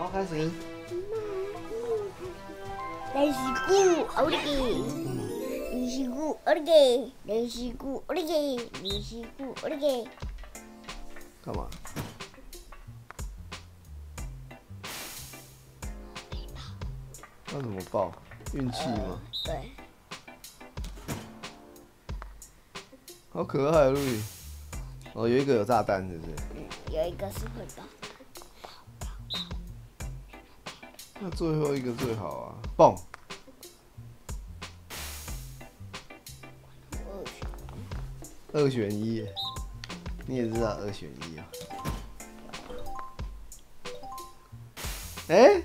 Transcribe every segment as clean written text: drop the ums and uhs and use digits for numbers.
好，开始。 雷西古奥利给，雷西古奥利给，雷西古奥利给，雷西古奥利给。 干嘛？那怎么爆？运气吗？ 对。 好可爱，路易。哦，有一个有炸弹，是不是？ 有一个是会爆。 那最后一个最好啊！蹦。2选1，你也知道2选1啊？哎，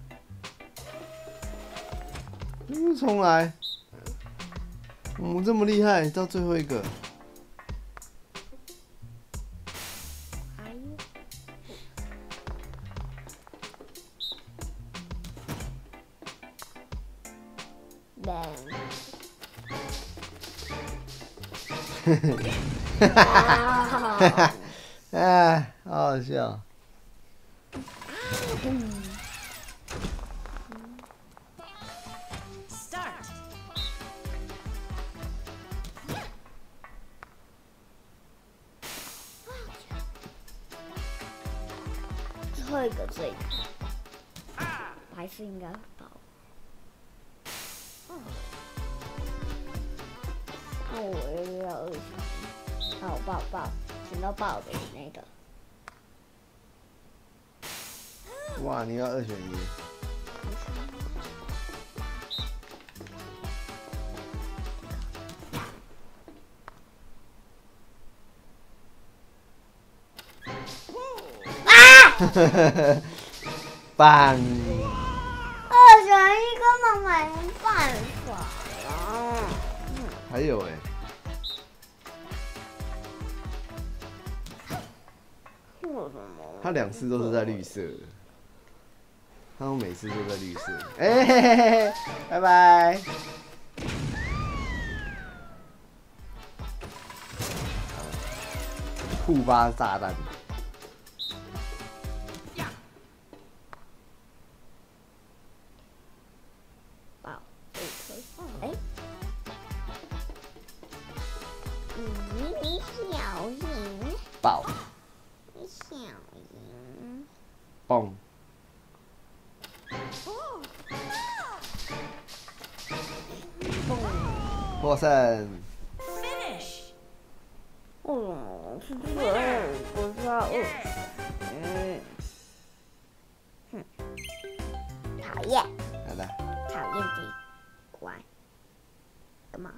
重来。我们这么厉害，到最后一个。哎，好好笑。 最后一个这个，还是应该爆。那我又要2选1，那我爆，选到爆的那个。 哇，你要2选1。棒！2 选1根本没办法了。 还有哎、他2次都是在绿色的，他们每次都在绿色。哎、嘿嘿嘿，拜拜。库巴炸弹。 你小心！ 爆！ 你小心！ 蹦！获胜！ 哦，是这个，我知道。讨厌！ 好的。 讨厌这一关。干嘛？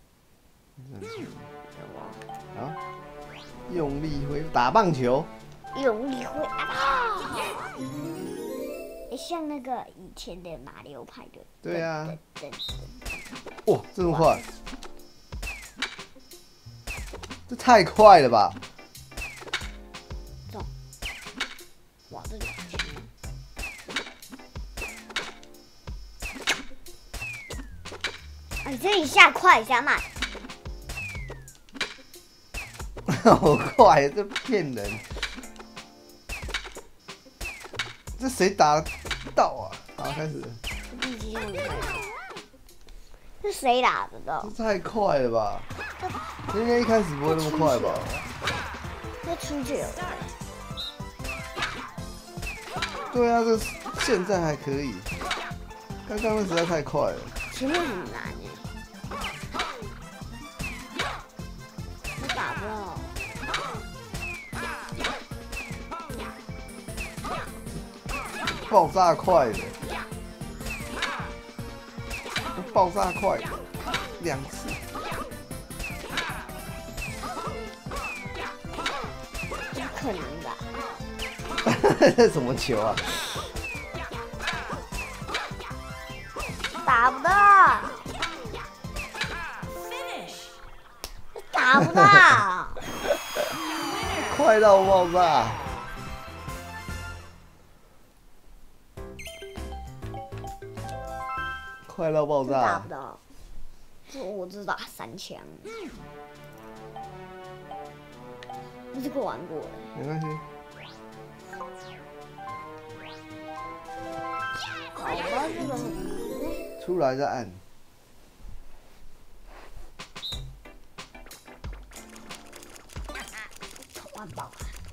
好，用力挥打棒球， 用力挥啊！像那个以前的马里奥派对。 对啊。哇，这么快！这太快了吧！ 中！哇，这2球。哎，这一下快，一下慢。 好快，这骗人！这谁打得到啊？好，开始。 是谁打得到？ 这太快了吧！应该一开始不会那么快吧？ 这出去了。 对啊，这现在还可以，刚刚那实在太快了。 前面很难耶。我打不到。 爆炸快的，爆炸快，2次。 不可能吧？ 这什么球啊？ 打不到。打不到。 快到爆炸！快到爆炸！ 打不到。我只打3枪。这个玩过了。 没关系。 出来再按。 按爆。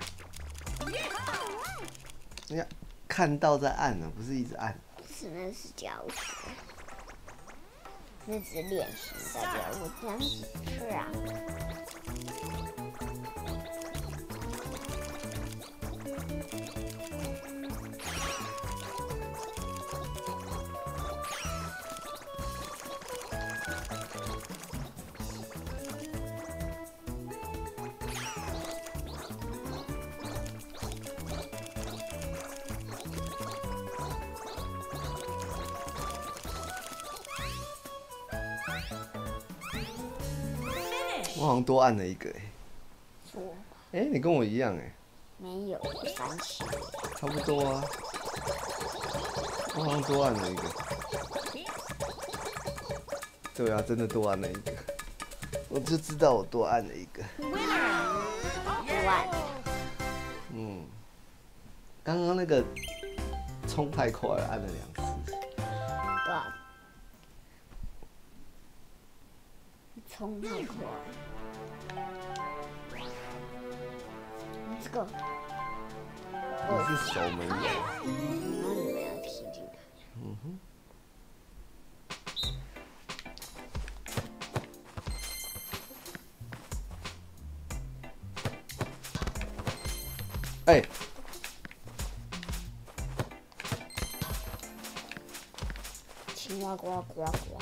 哎呀，看到再按呢，不是一直按。 是那是教学，那只是练习，代表我这样子是啊。 我好像多按了一个你跟我一样没有3期， 差不多啊。我好像多按了一个。对啊，真的多按了一个。我就知道我多按了一个。 多按。 刚刚那个冲太快了，按了2次。 对啊。冲太快。这个。 你是手没有。 然后你们要踢进来。青蛙呱呱呱。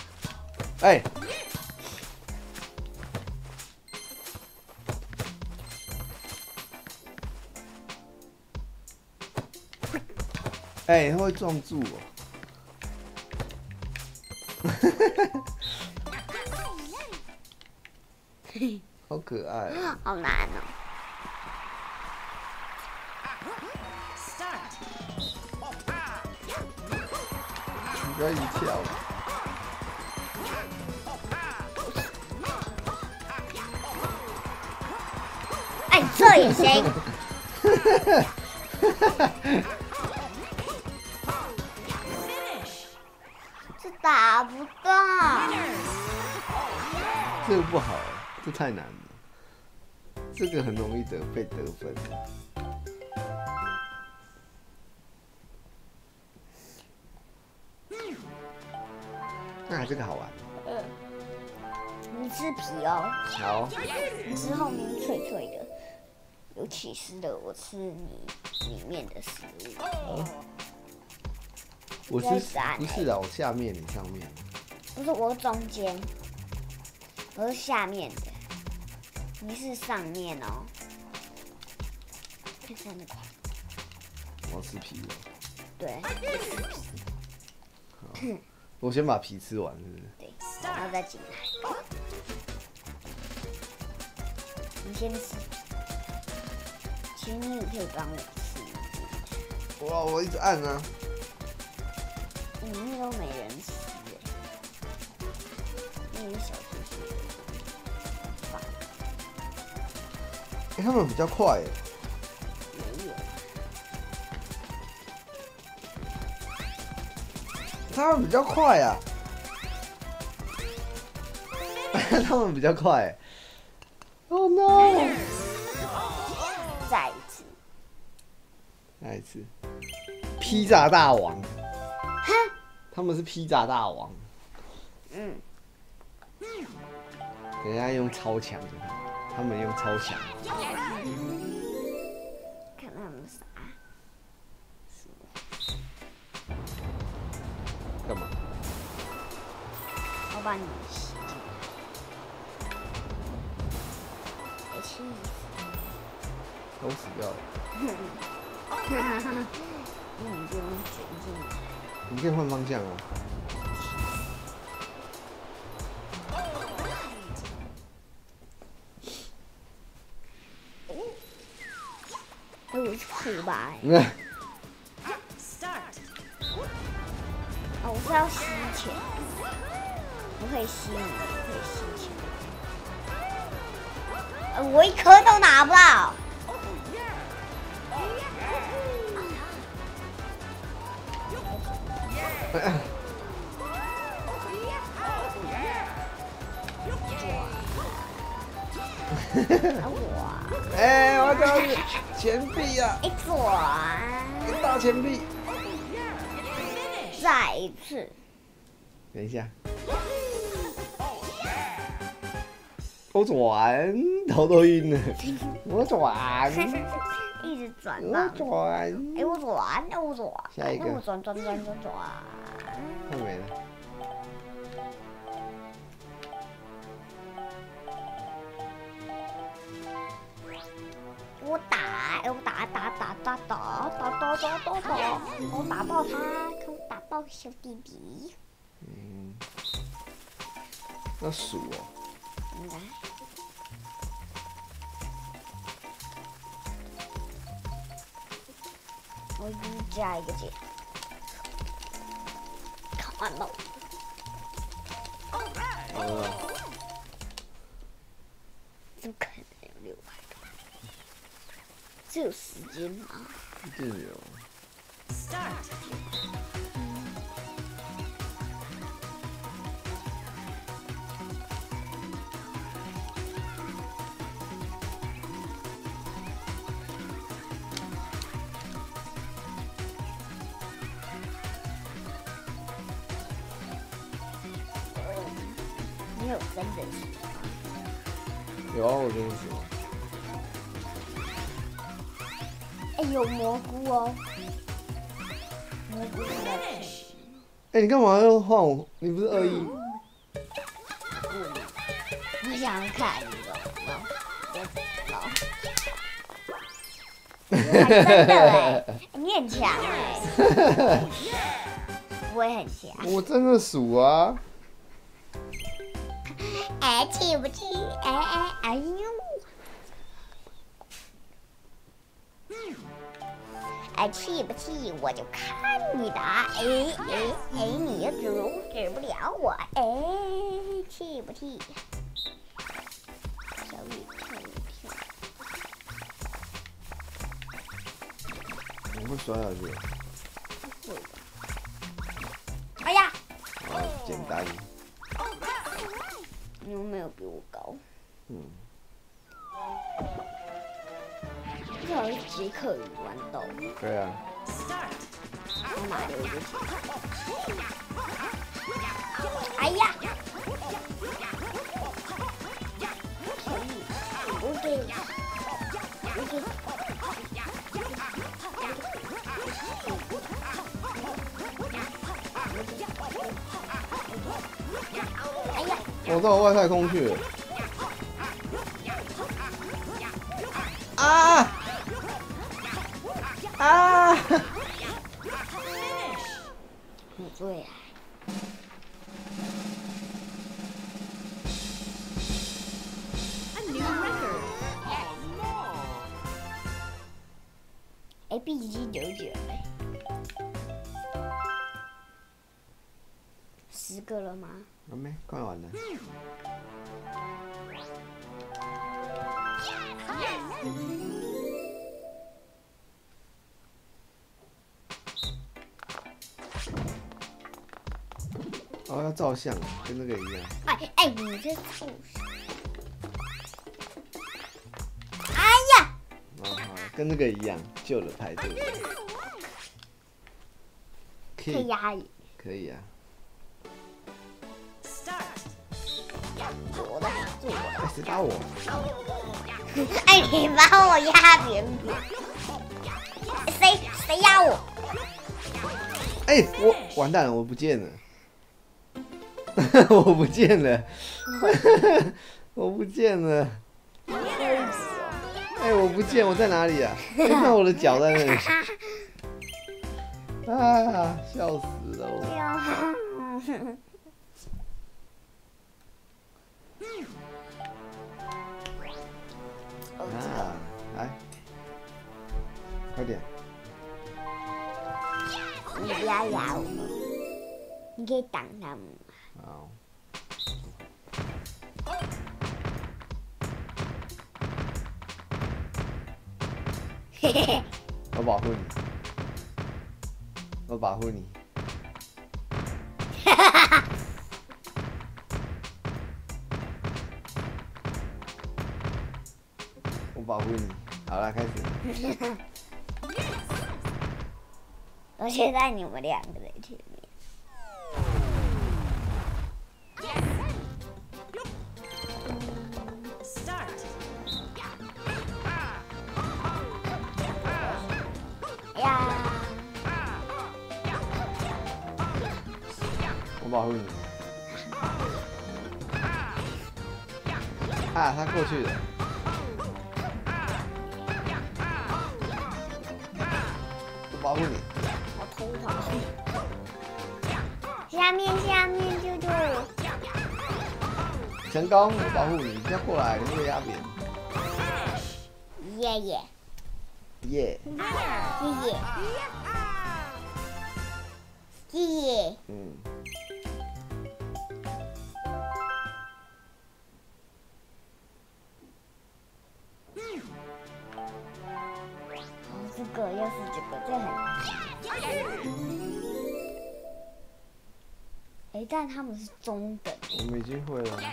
它会撞住我。好可爱。 好难哦。 你不要一直跳。 这也行。这打不到。 这个不好，这太难了。这个很容易被得分。这个好玩。 你吃皮哦。 好。 你吃后面脆脆的，有起司的，我吃你里面的食物。 我是不是啊？我下面，你上面。 不是我中间，我是下面的，你是上面哦。看看那个。 我要吃皮了。 对。 我先把皮吃完，是不是？ 对，然后再进来。你先吃。其实你也可以帮我吃。 哇，我一直按啊。 里面都没人吃那个小猪他们比较快没有。 他们比较快啊！他们比较快。Oh no！ 再一次。 再一次。披萨大王。他们是披萨大王。等一下用超强的，他们用超强。 看他们啥？ 干嘛？ 我把你洗进来。气死！ 都死掉了。 你不用卷进来。 你可以换方向啊。 我是酷吧？我是要吸钱，我可以吸你，可以吸钱。我一颗都拿不到。 哎，我这是钱币呀！ 一转， 一大钱币。 再一次。 等一下。我转，头都晕了。我转。 一直转我吧。 转。 哎，我转，哎，我转。 下一个。 我转。快没了。 我打，我打，我打爆他，看我打爆小弟弟。 嗯，要数哦。 来，我给你加一个键，看完了。怎么可能有600多？这有时间吗？ 一定有。 你有真的是？ 有啊，我跟你说。 哎，有蘑菇哦。蘑菇在。 哎，你干嘛要换我？你不是21？ 我想看你懂吗？真的哎，你很强哎，我也很强。 我真的数啊。 哎，气不气？哎呦！哎，气不气？我就看你的。哎，你又止不了我。哎，气不气？小雨跳一跳。 你会摔下去？ 会吧。哎呀！ 好简单。 你又没有比我高。这好像杰克与豌豆。 对啊。 我哪里有一个杰克？哎呀！我给。哎呀！ 我到外太空去了。啊！ 我最爱。哎，BG99哎，10个了吗？ 还没，快完了。哦，要照相，跟那个一样。 哎，你这臭手！哎呀！ 哦，好，跟那个一样，旧的排队。 可以压抑。 可以啊。 我的，是我的。 哎，谁打我？ 哎，你把我压扁扁。谁压我？ 哎，我完蛋了，我不见了。我不见了，我不见了。哎，我不见，我在哪里啊？看我的脚在那里。啊，笑死了我。啊，来，快点。 你不要压我，你可以挡他们。 好。我保护你，我保护你。 保护你。好了，开始。 我现在你们两个在前面。哎呀！ 我保护你。啊，他过去了。我保护你。 我偷跑。下面，救救我！ 成功，我保护你，不要过来，你会压扁。 耶耶。 耶。 谢谢。 嗯。 这个又是这个，这很。哎，但他们是中等。 我们已经会了。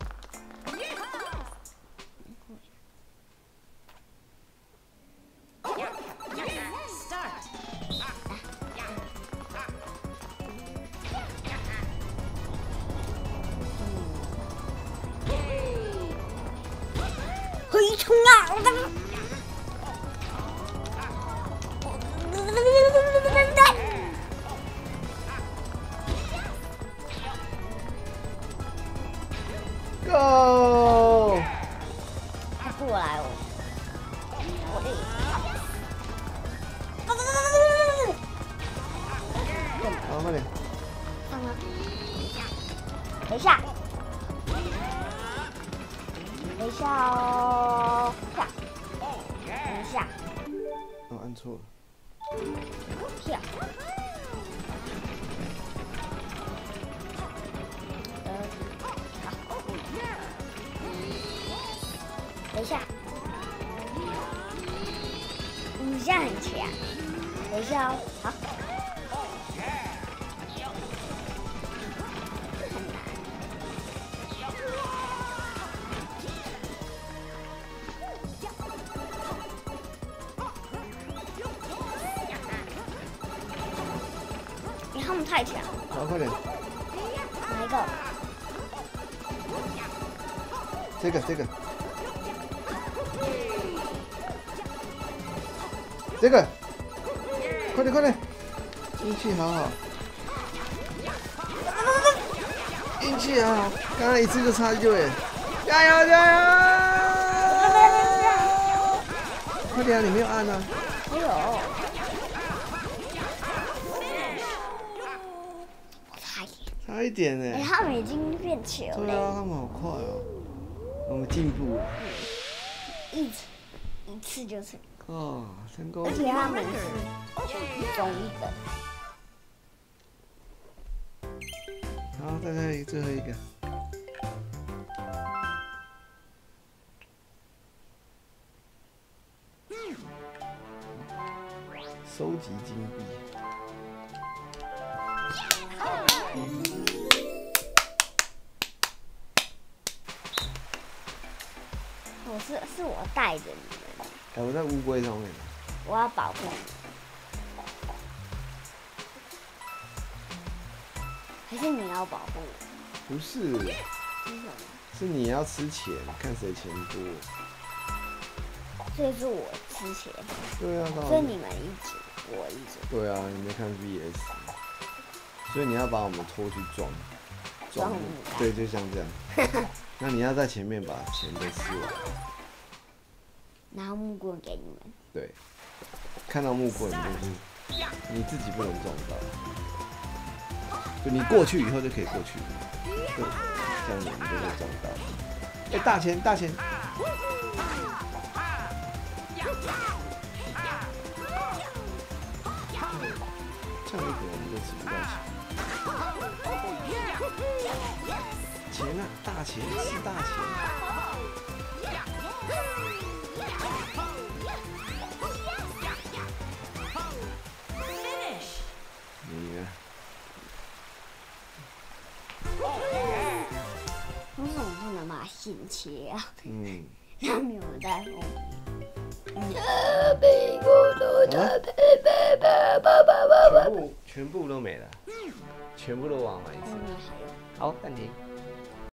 嘿，冲啊！ Go！ 他过来哦，我的。 好，快点。 上了。等一下。等一下哦。等一下。 我按错了。 跳。等一下，你这样很强。等一下哦，好。他们太强。 好，快点。 哪一个？ 这个。这个，快点！运气好好，运气好好，刚刚一次就差一位，加油！快点啊，你没有按啊？ 没有。 差一点呢。 哎，他们已经变球了。 对啊，他们好快哦，我们进步了。 一次就成。 哦，成功！ 而且他们是中等。 好，再来最后一个。收集金币。 是我带着你们。 哎，我在乌龟上面。 我要保护你。还是你要保护我？ 不是。是你要吃钱，看谁钱多。 所以是我吃钱。 对啊， 所以你们一组，我一组。 对啊，你没看 VS， 所以你要把我们拖去撞。对，就像这样。那你要在前面把钱都吃完。 拿木棍给你们。 对，看到木棍就是你自己不能撞到，就你过去以后就可以过去，对，这样你就可以撞到。哎，大钱！这样一个我们就吃不到钱。钱啊，大钱是大钱。你呢？ 为什么不能把它先切啊？ 嗯。 他没有在后面。 全部都没了，全部都忘完一次。好，暂停。